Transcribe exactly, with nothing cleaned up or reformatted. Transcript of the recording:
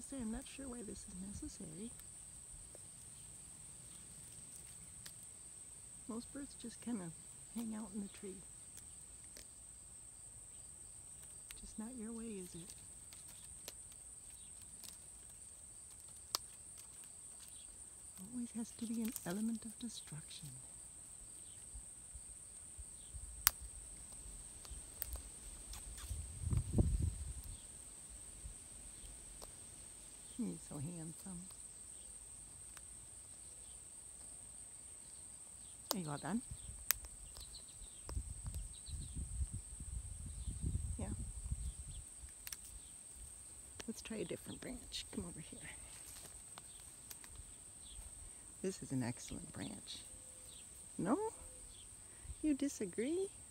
say, I'm not sure why this is necessary. Most birds just kind of hang out in the tree. Just not your way, is it? Always has to be an element of destruction. He's so handsome. Are you all done? Yeah. Let's try a different branch. Come over here. This is an excellent branch. No? You disagree?